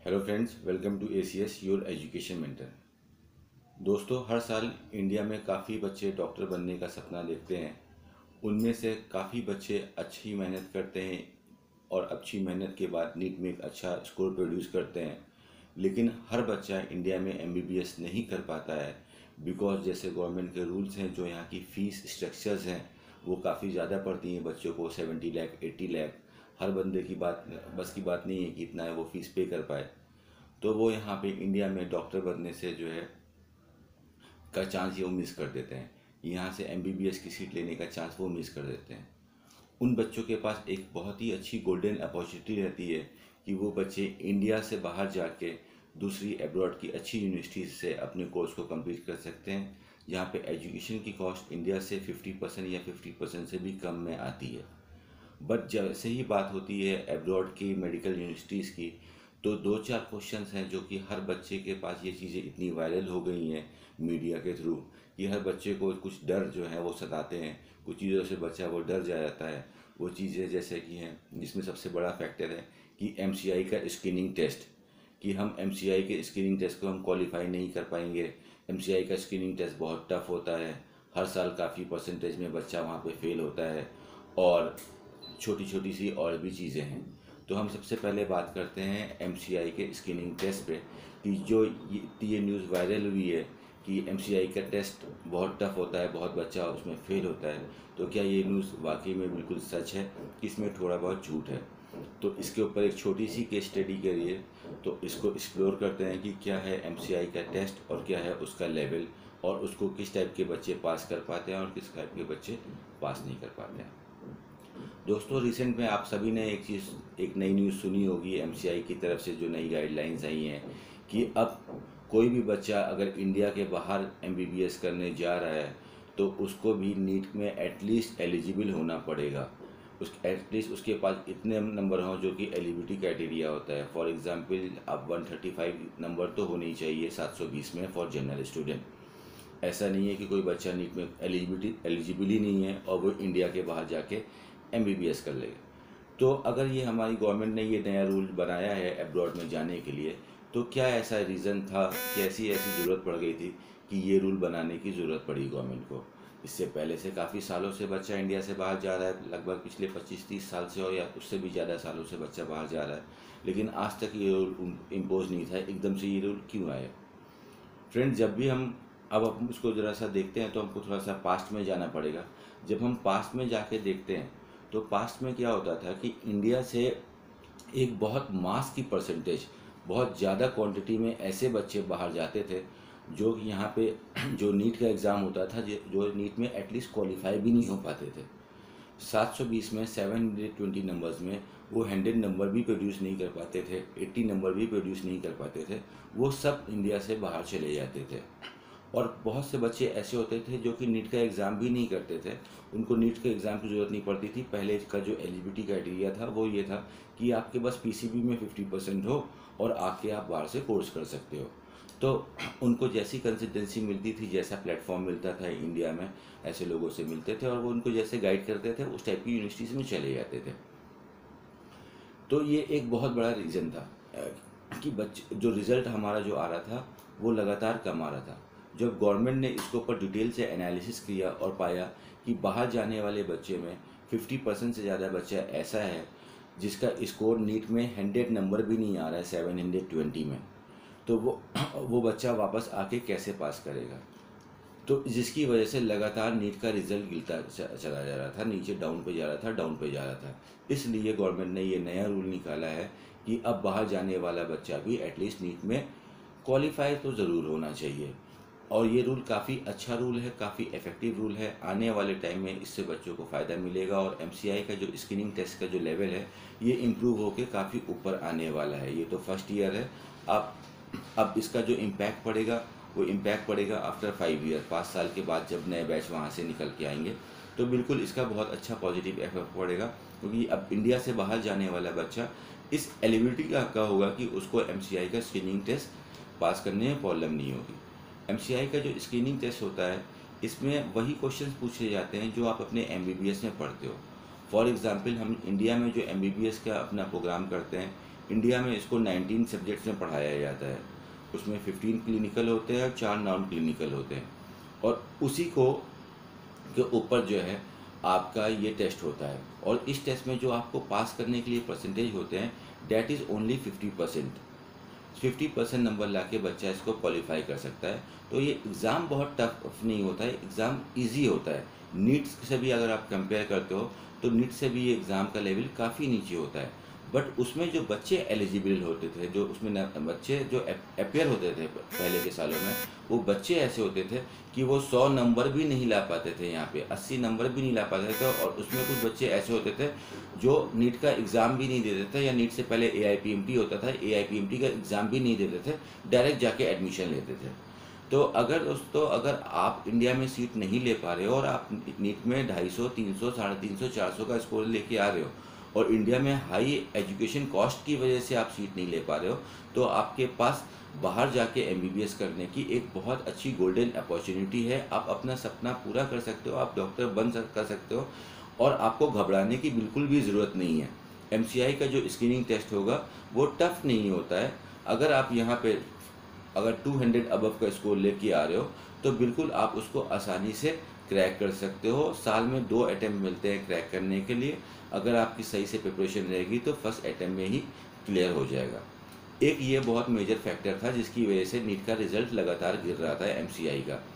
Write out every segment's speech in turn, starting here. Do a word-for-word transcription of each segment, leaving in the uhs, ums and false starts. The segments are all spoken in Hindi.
Hello friends, welcome to A C S your education mentor. दोस्तों, हर साल इंडिया में काफ़ी बच्चे डॉक्टर बनने का सपना देखते हैं। उनमें से काफ़ी बच्चे अच्छी मेहनत करते हैं और अच्छी मेहनत के बाद नीट में एक अच्छा स्कोर प्रोड्यूस करते हैं। लेकिन हर बच्चा इंडिया में एम बी बी एस नहीं कर पाता है, बिकॉज जैसे गवर्नमेंट के रूल्स हैं, जो यहाँ की फ़ीस स्ट्रक्चर्स हैं वो काफ़ी ज़्यादा पड़ती हैं बच्चों को। सेवेंटी लाख एट्टी लाख हर बंदे की बात बस की बात नहीं है कि इतना है वो फ़ीस पे कर पाए। तो वो यहाँ पे इंडिया में डॉक्टर बनने से जो है का चांस ये वो मिस कर देते हैं। यहाँ से एम बी बी एस की सीट लेने का चांस वो मिस कर देते हैं। उन बच्चों के पास एक बहुत ही अच्छी गोल्डन अपॉर्चुनिटी रहती है कि वो बच्चे इंडिया से बाहर जाके दूसरी एब्रॉड की अच्छी यूनिवर्सिटीज़ से अपने कोर्स को कंप्लीट कर सकते हैं, जहाँ पे एजुकेशन की कॉस्ट इंडिया से फिफ्टी परसेंट या फिफ्टी परसेंट से भी कम में आती है। बट जैसे ही बात होती है एब्रॉड की मेडिकल यूनिवर्सिटीज़ की, तो दो चार क्वेश्चंस हैं जो कि हर बच्चे के पास ये चीज़ें इतनी वायरल हो गई हैं मीडिया के थ्रू कि हर बच्चे को कुछ डर जो है वो सताते हैं। कुछ चीज़ों से बच्चा वो डर जा जाता है। वो चीज़ें जैसे कि हैं, जिसमें सबसे बड़ा फैक्टर है कि एम सी आई का स्क्रीनिंग टेस्ट, कि हम एम सी आई के स्क्रीनिंग टेस्ट को हम क्वालिफाई नहीं कर पाएंगे। एम सी आई का स्क्रीनिंग टेस्ट बहुत टफ होता है। हर साल काफ़ी परसेंटेज में बच्चा वहाँ पे फेल होता है, और छोटी छोटी सी और भी चीज़ें हैं। तो हम सबसे पहले बात करते हैं एम सी आई के स्क्रीनिंग टेस्ट पे, कि जो ये ये न्यूज़ वायरल हुई है कि एम सी आई का टेस्ट बहुत टफ होता है, बहुत बच्चा उसमें फेल होता है। तो क्या ये न्यूज़ वाकई में बिल्कुल सच है, इसमें थोड़ा बहुत झूठ है? तो इसके ऊपर एक छोटी सी केस स्टडी करिए, तो इसको एक्सप्लोर करते हैं कि क्या है एम सी आई का टेस्ट और क्या है उसका लेवल, और उसको किस टाइप के बच्चे पास कर पाते हैं और किस टाइप के बच्चे पास नहीं कर पाते हैं। दोस्तों, रिसेंट में आप सभी ने एक चीज़ एक नई न्यूज़ सुनी होगी एम सी आई की तरफ से, जो नई गाइडलाइंस आई हैं कि अब कोई भी बच्चा अगर इंडिया के बाहर एम बी बी एस करने जा रहा है तो उसको भी नीट में एटलीस्ट एलिजिबल होना पड़ेगा। उस एटलीस्ट उसके पास इतने नंबर हों जो कि एलिजिबिलिटी क्राइटेरिया होता है। फॉर एग्जांपल, अब वन थर्टी फाइव नंबर तो होने ही चाहिए सात सौ बीस में फॉर जनरल स्टूडेंट। ऐसा नहीं है कि कोई बच्चा नीट में एलिजिबिलिटी एलिजिबल ही नहीं है और वो इंडिया के बाहर जाके एम बी बी एस कर लेगा। तो अगर ये हमारी गवर्नमेंट ने ये नया रूल बनाया है एब्रॉड में जाने के लिए, तो क्या ऐसा रीज़न था, कैसी ऐसी ज़रूरत पड़ गई थी कि ये रूल बनाने की ज़रूरत पड़ी गवर्नमेंट को? इससे पहले से काफ़ी सालों से बच्चा इंडिया से बाहर जा रहा है, लगभग पिछले पच्चीस तीस साल से, और या उससे भी ज़्यादा सालों से बच्चा बाहर जा रहा है, लेकिन आज तक ये रूल इम्पोज नहीं था। एकदम से ये रूल क्यों आया? फ्रेंड, जब भी हम अब हम उसको ज़रा सा देखते हैं तो हमको थोड़ा सा पास्ट में जाना पड़ेगा। जब हम पास्ट में जाके देखते हैं तो पास्ट में क्या होता था कि इंडिया से एक बहुत मास की परसेंटेज, बहुत ज़्यादा क्वांटिटी में ऐसे बच्चे बाहर जाते थे जो कि यहाँ पे जो नीट का एग्ज़ाम होता था, जो नीट में एटलीस्ट क्वालिफाई भी नहीं हो पाते थे। सात सौ बीस में सेवन हंड्रेड ट्वेंटी नंबर्स में वो हंड्रेड नंबर भी प्रोड्यूस नहीं कर पाते थे, एट्टी नंबर भी प्रोड्यूस नहीं कर पाते थे। वो सब इंडिया से बाहर चले जाते थे। और बहुत से बच्चे ऐसे होते थे जो कि नीट का एग्ज़ाम भी नहीं करते थे, उनको नीट के एग्ज़ाम की ज़रूरत नहीं पड़ती थी। पहले का जो एलिजिबिलिटी क्राइटेरिया था वो ये था कि आपके पास पी सी बी में फिफ्टी परसेंट हो और आके आप बाहर से कोर्स कर सकते हो। तो उनको जैसी कंसिस्टेंसी मिलती थी, जैसा प्लेटफॉर्म मिलता था इंडिया में, ऐसे लोगों से मिलते थे और वो उनको जैसे गाइड करते थे उस टाइप की यूनिवर्सिटीज़ में चले जाते थे। तो ये एक बहुत बड़ा रीज़न था कि बच्चे जो रिज़ल्ट हमारा जो आ रहा था वो लगातार कम आ रहा था। जब गवर्नमेंट ने इसके ऊपर डिटेल से एनालिसिस किया और पाया कि बाहर जाने वाले बच्चे में फिफ्टी परसेंट से ज़्यादा बच्चा ऐसा है जिसका स्कोर नीट में हंड्रेड नंबर भी नहीं आ रहा है सेवन हंड्रेड ट्वेंटी में, तो वो वो बच्चा वापस आके कैसे पास करेगा? तो जिसकी वजह से लगातार नीट का रिजल्ट गिरता चला जा रहा था, नीचे डाउन पे जा रहा था, डाउन पे जा रहा था। इसलिए गवर्नमेंट ने ये नया रूल निकाला है कि अब बाहर जाने वाला बच्चा भी एटलीस्ट नीट में क्वालिफाई तो ज़रूर होना चाहिए। और ये रूल काफ़ी अच्छा रूल है, काफ़ी इफ़ेक्टिव रूल है। आने वाले टाइम में इससे बच्चों को फ़ायदा मिलेगा और एम सी आई का जो स्क्रीनिंग टेस्ट का जो लेवल है ये इम्प्रूव होकर काफ़ी ऊपर आने वाला है। ये तो फर्स्ट ईयर है। अब अब इसका जो इम्पैक्ट पड़ेगा वो इम्पैक्ट पड़ेगा आफ्टर फाइव ईयर, पाँच साल के बाद जब नए बैच वहाँ से निकल के आएंगे, तो बिल्कुल इसका बहुत अच्छा पॉजिटिव इफेक्ट पड़ेगा। क्योंकि अब इंडिया से बाहर जाने वाला बच्चा इस एलिजिबिलिटी का हक़ होगा कि उसको एम सी आई का स्क्रीनिंग टेस्ट पास करने में प्रॉब्लम नहीं होगी। एम सी आई का जो स्क्रीनिंग टेस्ट होता है इसमें वही क्वेश्चंस पूछे जाते हैं जो आप अपने एम बी बी एस में पढ़ते हो। फॉर एग्ज़ाम्पल, हम इंडिया में जो एम बी बी एस का अपना प्रोग्राम करते हैं इंडिया में इसको नाइनटीन सब्जेक्ट्स में पढ़ाया जाता है। उसमें फिफ्टीन क्लिनिकल होते हैं और चार नॉन क्लिनिकल होते हैं, और उसी को के ऊपर जो है आपका ये टेस्ट होता है। और इस टेस्ट में जो आपको पास करने के लिए परसेंटेज होते हैं, that is only fifty percent. Fifty percent number ला के बच्चा इसको क्वालिफाई कर सकता है। तो ये एग्ज़ाम बहुत टफ नहीं होता है, एग्ज़ाम इजी होता है। नीट से भी अगर आप कंपेयर करते हो तो नीट से भी ये एग्ज़ाम का लेवल काफ़ी नीचे होता है। बट उसमें जो बच्चे एलिजिबल होते थे, जो उसमें न- बच्चे जो अपेयर होते थे पहले के सालों में, वो बच्चे ऐसे होते थे कि वो सौ नंबर भी नहीं ला पाते थे, यहाँ पे अस्सी नंबर भी नहीं ला पाते थे। और उसमें कुछ बच्चे ऐसे होते थे जो नीट का एग्ज़ाम भी नहीं देते थे, या नीट से पहले A I P M T होता था, A I P M T का एग्ज़ाम भी नहीं देते थे, डायरेक्ट जाके एडमिशन लेते थे। तो अगर दोस्तों, अगर आप इंडिया में सीट नहीं ले पा रहे हो और आप नीट में ढाई सौ तीन सौ साढ़े तीन सौ चार सौ का स्कोर लेके आ रहे हो, और इंडिया में हाई एजुकेशन कॉस्ट की वजह से आप सीट नहीं ले पा रहे हो, तो आपके पास बाहर जाके एम बी बी एस करने की एक बहुत अच्छी गोल्डन अपॉर्चुनिटी है। आप अपना सपना पूरा कर सकते हो, आप डॉक्टर बन सक कर सकते हो, और आपको घबराने की बिल्कुल भी ज़रूरत नहीं है। एम सी आई का जो स्क्रीनिंग टेस्ट होगा वो टफ़ नहीं होता है। अगर आप यहाँ पे अगर टू हंड्रेड अबव का स्कोर लेके आ रहे हो तो बिल्कुल आप उसको आसानी से क्रैक कर सकते हो। साल में दो अटैम्प्ट मिलते हैं क्रैक करने के लिए। अगर आपकी सही से प्रिपरेशन रहेगी तो फर्स्ट अटैम्प्ट में ही क्लियर हो जाएगा। एक ये बहुत मेजर फैक्टर था जिसकी वजह से नीट का रिजल्ट लगातार गिर रहा था। एम सी आई का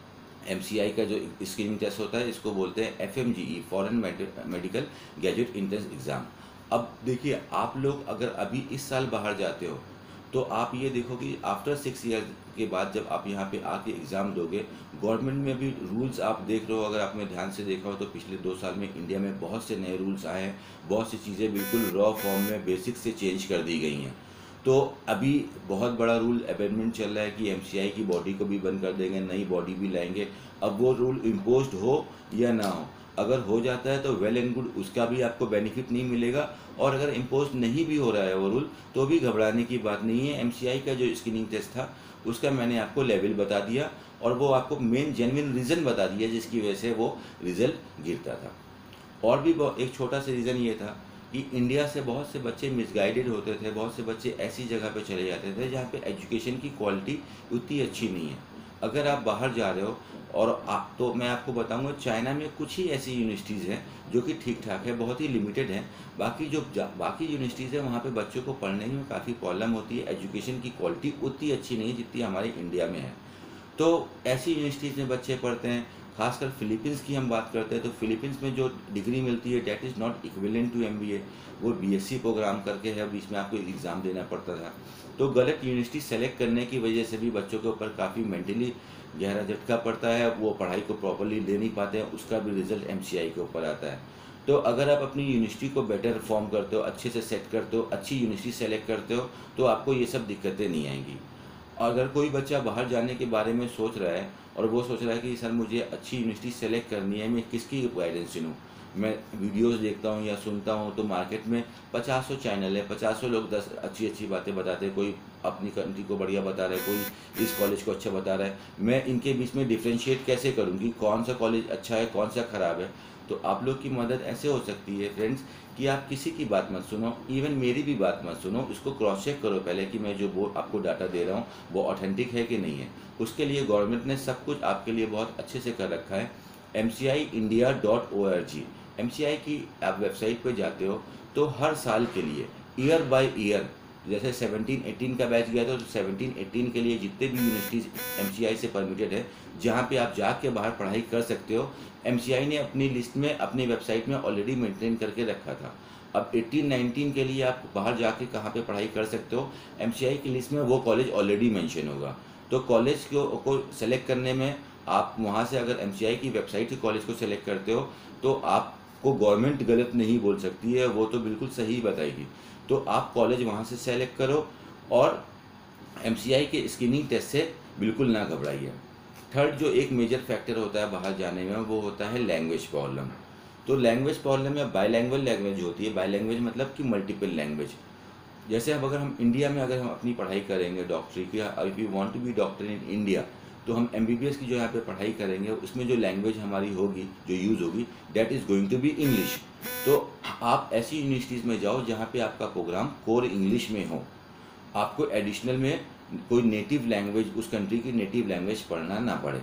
एम सी आई का जो स्क्रीनिंग टेस्ट होता है, इसको बोलते हैं F M G E, foreign medical graduate entrance exam. अब देखिए, आप लोग अगर अभी इस साल बाहर जाते हो तो आप ये देखो कि आफ्टर सिक्स ईयर के बाद जब आप यहाँ पे आके एग्ज़ाम दोगे, गवर्नमेंट में भी रूल्स आप देख रहे हो। अगर आपने ध्यान से देखा हो तो पिछले दो साल में इंडिया में बहुत से नए रूल्स आए हैं, बहुत सी चीज़ें बिल्कुल रॉ फॉर्म में बेसिक से चेंज कर दी गई हैं। तो अभी बहुत बड़ा रूल अमेंडमेंट चल रहा है कि एम सी आई की बॉडी को भी बंद कर देंगे, नई बॉडी भी लाएंगे। अब वो रूल इम्पोज्ड हो या ना हो, अगर हो जाता है तो वेल एंड गुड, उसका भी आपको बेनिफिट नहीं मिलेगा। और अगर इम्पोज नहीं भी हो रहा है वो रूल, तो भी घबराने की बात नहीं है। एम सी आई का जो स्क्रीनिंग टेस्ट था उसका मैंने आपको लेवल बता दिया, और वो आपको मेन जेन्युइन रीज़न बता दिया जिसकी वजह से वो रिज़ल्ट गिरता था। और भी एक छोटा सा रीज़न ये था कि इंडिया से बहुत से बच्चे मिसगाइडेड होते थे, बहुत से बच्चे ऐसी जगह पे चले जाते थे जहाँ पे एजुकेशन की क्वालिटी उतनी अच्छी नहीं है। अगर आप बाहर जा रहे हो, और आप तो मैं आपको बताऊंगा, चाइना में कुछ ही ऐसी यूनिवर्सिटीज़ हैं जो कि ठीक ठाक है, बहुत ही लिमिटेड हैं। बाकी जो बाकी यूनिवर्सिटीज़ हैं वहाँ पे बच्चों को पढ़ने में काफ़ी प्रॉब्लम होती है, एजुकेशन की क्वालिटी उतनी अच्छी नहीं है जितनी हमारे इंडिया में है। तो ऐसी यूनिवर्सिटीज़ में बच्चे पढ़ते हैं। खासकर फिलीपींस की हम बात करते हैं तो फिलीपींस में जो डिग्री मिलती है that is not equivalent to M B A, वो बी एस सी प्रोग्राम करके है, बीच में आपको एग्ज़ाम देना पड़ता था। तो गलत यूनिवर्सिटी सेलेक्ट करने की वजह से भी बच्चों के ऊपर काफ़ी मेंटली गहरा झटका पड़ता है, वो पढ़ाई को प्रॉपरली ले नहीं पाते हैं, उसका भी रिजल्ट एम सी आई के ऊपर आता है। तो अगर आप अपनी यूनिवर्सिटी को बेटर फॉर्म करते हो, अच्छे से सेट करते हो, अच्छी यूनिवर्सिटी सेलेक्ट करते हो, तो आपको ये सब दिक्कतें नहीं आएंगी। अगर कोई बच्चा बाहर जाने के बारे में सोच रहा है और वो सोच रहा है कि सर मुझे अच्छी यूनिवर्सिटी सेलेक्ट करनी है, मैं किसकी गाइडेंस सुनूं, मैं वीडियोस देखता हूं या सुनता हूं तो मार्केट में पचासों चैनल है, पचासों लोग दस अच्छी अच्छी बातें बताते हैं, कोई अपनी कंट्री को बढ़िया बता रहा है, कोई इस कॉलेज को अच्छा बता रहा है। मैं इनके बीच में डिफ्रेंशिएट कैसे करूँ कि कौन सा कॉलेज अच्छा है, कौन सा ख़राब है। तो आप लोग की मदद ऐसे हो सकती है फ्रेंड्स कि आप किसी की बात मत सुनो, इवन मेरी भी बात मत सुनो, इसको क्रॉस चेक करो पहले कि मैं जो वो आपको डाटा दे रहा हूँ वो ऑथेंटिक है कि नहीं है। उसके लिए गवर्नमेंट ने सब कुछ आपके लिए बहुत अच्छे से कर रखा है। M C I India dot O R G, M C I की आप वेबसाइट पर जाते हो तो हर साल के लिए ईयर बाय ईयर, जैसे सेवनटीन एटीन का बैच गया था तो सेवनटीन एटीन के लिए जितने भी यूनिवर्सिटीज़ एम सी आई से परमिटेड है जहाँ पे आप जाके बाहर पढ़ाई कर सकते हो, एम सी आई ने अपनी लिस्ट में अपनी वेबसाइट में ऑलरेडी मेंटेन करके रखा था। अब एटीन नाइनटीन के लिए आप बाहर जाके कहाँ पे पढ़ाई कर सकते हो, एम सी आई की लिस्ट में वो कॉलेज ऑलरेडी मेंशन होगा। तो कॉलेज को को सेलेक्ट करने में आप वहाँ से अगर एम सी आई की वेबसाइट से कॉलेज को सेलेक्ट करते हो तो आपको गवर्नमेंट गलत नहीं बोल सकती है, वो तो बिल्कुल सही बताएगी। तो आप कॉलेज वहाँ से सेलेक्ट करो और एम सी आई के स्क्रीनिंग टेस्ट से बिल्कुल ना घबराइए। थर्ड जो एक मेजर फैक्टर होता है बाहर जाने में वो होता है लैंग्वेज प्रॉब्लम। तो लैंग्वेज प्रॉब्लम में बाईलैंग्वेज लैंग्वेज होती है। बाईलैंग्वेज मतलब कि मल्टीपल लैंग्वेज। जैसे अब अगर हम इंडिया में अगर हम अपनी पढ़ाई करेंगे डॉक्टरी की, if you want to be doctor in India, तो हम एम बी बी एस की जो यहाँ पे पढ़ाई करेंगे उसमें जो लैंग्वेज हमारी होगी, जो यूज़ होगी, that is going to be English. तो आप ऐसी यूनिवर्सिटीज़ में जाओ जहाँ पे आपका प्रोग्राम कोर इंग्लिश में हो, आपको एडिशनल में कोई नेटिव लैंग्वेज, उस कंट्री की नेटिव लैंग्वेज पढ़ना ना पड़े।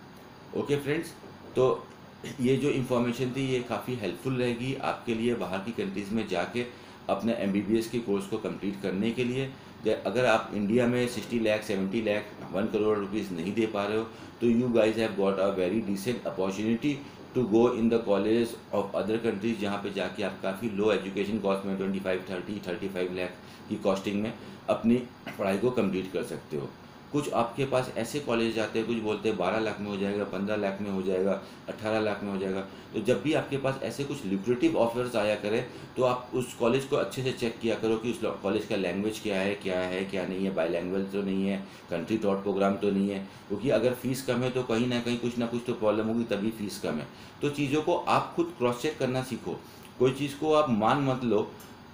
ओके फ्रेंड्स, तो ये जो इन्फॉर्मेशन थी ये काफ़ी हेल्पफुल रहेगी आपके लिए बाहर की कंट्रीज़ में जाके अपने एमबीबीएस के कोर्स को कंप्लीट करने के लिए। अगर आप इंडिया में sixty lakh seventy lakh one crore rupees नहीं दे पा रहे हो, तो you guys have got a very decent opportunity to go in the college of other countries, जहाँ पे जाके आप काफ़ी लो एजुकेशन कॉस्ट में twenty five thirty thirty five lakh की कॉस्टिंग में अपनी पढ़ाई को कंप्लीट कर सकते हो। कुछ आपके पास ऐसे कॉलेज आते हैं, कुछ बोलते हैं बारह लाख में हो जाएगा, पंद्रह लाख में हो जाएगा, अट्ठारह लाख में हो जाएगा। तो जब भी आपके पास ऐसे कुछ ल्यूक्रेटिव ऑफर्स आया करें, तो आप उस कॉलेज को अच्छे से चेक किया करो कि उस कॉलेज का लैंग्वेज क्या है, क्या है क्या नहीं है, बाईलैंग्वेज तो नहीं है, कंट्री टॉट प्रोग्राम तो नहीं है। क्योंकि अगर फीस कम है तो कहीं ना कहीं कुछ ना कुछ तो प्रॉब्लम होगी, तभी फीस कम है। तो चीज़ों को आप खुद क्रॉस चेक करना सीखो। कोई चीज़ को आप मान मत लो,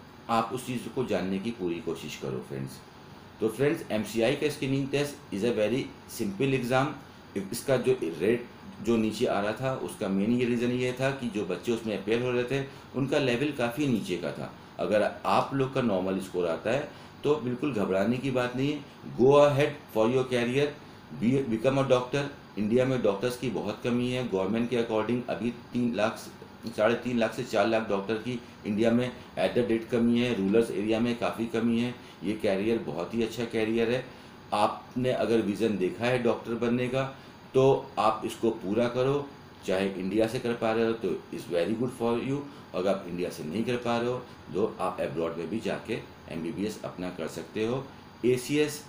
आप उस चीज़ को जानने की पूरी कोशिश करो फ्रेंड्स। तो फ्रेंड्स, एमसीआई का screening test is a very simple exam. इसका जो रेट जो नीचे आ रहा था, उसका मेन ये रीज़न ये था कि जो बच्चे उसमें अपेयर हो रहे थे उनका लेवल काफ़ी नीचे का था। अगर आप लोग का नॉर्मल स्कोर आता है तो बिल्कुल घबराने की बात नहीं है। Go ahead for your career, be become a doctor. India में डॉक्टर्स की बहुत कमी है। गवर्नमेंट के अकॉर्डिंग अभी तीन लाख साढ़े तीन लाख से चार लाख डॉक्टर की इंडिया में एट द डेट कमी है। रूरल एरिया में काफ़ी कमी है। ये कैरियर बहुत ही अच्छा कैरियर है। आपने अगर विज़न देखा है डॉक्टर बनने का, तो आप इसको पूरा करो। चाहे इंडिया से कर पा रहे हो तो is very good for you. अगर आप इंडिया से नहीं कर पा रहे हो तो आप एब्रॉड में भी जाके एमबीबीएस अपना कर सकते हो। एसीएस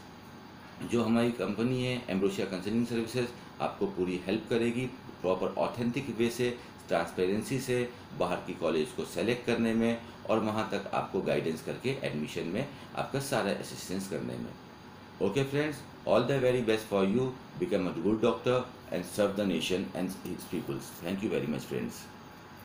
जो हमारी कंपनी है, एम्ब्रोसिया कंसल्टिंग सर्विसेज, आपको पूरी हेल्प करेगी प्रॉपर ऑथेंटिक वे से, ट्रांसपेरेंसी से बाहर की कॉलेज को सेलेक्ट करने में, और वहाँ तक आपको गाइडेंस करके एडमिशन में आपका सारा असिस्टेंस करने में। Okay friends, all the very best for you. Become a good doctor and serve the nation and his peoples. Thank you very much friends.